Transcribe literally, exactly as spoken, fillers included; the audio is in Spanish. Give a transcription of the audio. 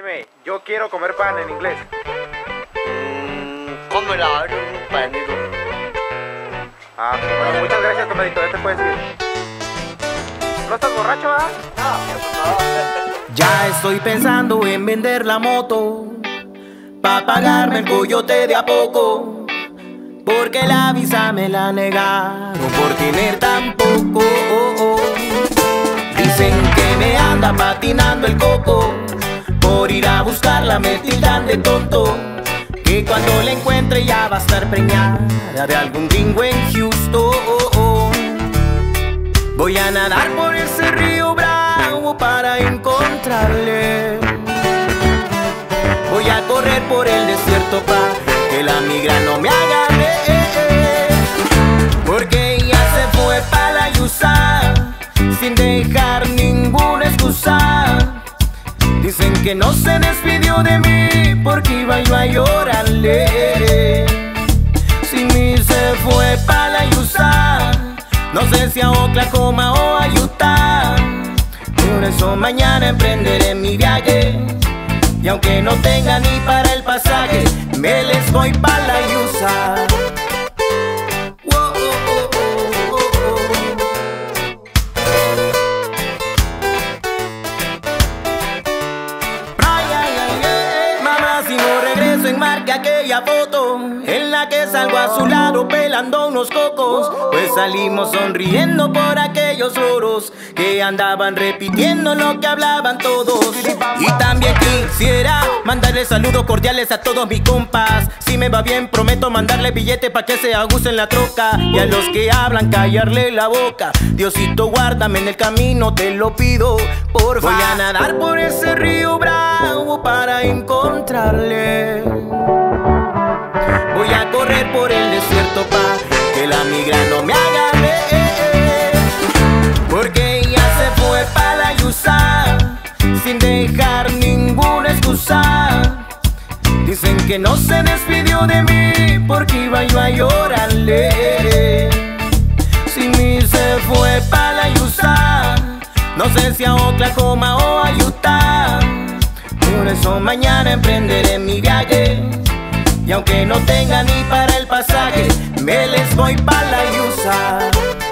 Dime, yo quiero comer pan en inglés. Mm, cómela, eres un panero. Ah, bueno, muchas gracias, compadrito. Ya te puedes ir. ¿No estás borracho, ah? No, Ya estoy pensando en vender la moto pa' pagarme el coyote de a poco, porque la visa me la negaron por tener tan poco. oh, oh. Dicen que me anda patinando el coco, por ir a buscarla me tildan de tonto, que cuando la encuentre ya va a estar preñada de algún gringo en Houston. Voy a nadar por ese río bravo para encontrarle. Voy a correr por el desierto pa' que la migra no me agarre, porque ella se fue pa' la Yusa sin dejar ninguna excusa. Dicen que no se despidió de mí porque iba yo a llorarle. Sin mí se fue pa' la Yusa, no sé si a Oklahoma o a Utah. Por eso mañana emprenderé mi viaje, y aunque no tenga ni para el pasaje, me les voy pa' la Yusa. Oh, oh, oh, oh, oh, oh. Ay, ay, ay, ay. Mamá, si no regreso, enmarque aquella foto en la que salgo a su lado pelando unos cocos, pues salimos sonriendo por aquellos loros que andaban repitiendo lo que hablaban todos. Y también quisiera mandarle saludos cordiales a todos mis compas. Si me va bien prometo mandarle billete pa' que se aguce en la troca, y a los que hablan callarle la boca. Diosito guárdame en el camino, te lo pido, por favor. Voy a nadar por ese río bravo para encontrarle. Voy a correr por el desierto pa' que la migra no me agarre, porque ella se fue pa' la Yusa sin dejar ninguna excusa. Dicen que no se despidió de mí porque iba yo a llorarle. Sin mí se fue pa' la Yusa, no sé si a Oklahoma o a Utah. Por eso mañana emprenderé mi viaje, y aunque no tenga ni para el pasaje, me les voy pa' la Yusa.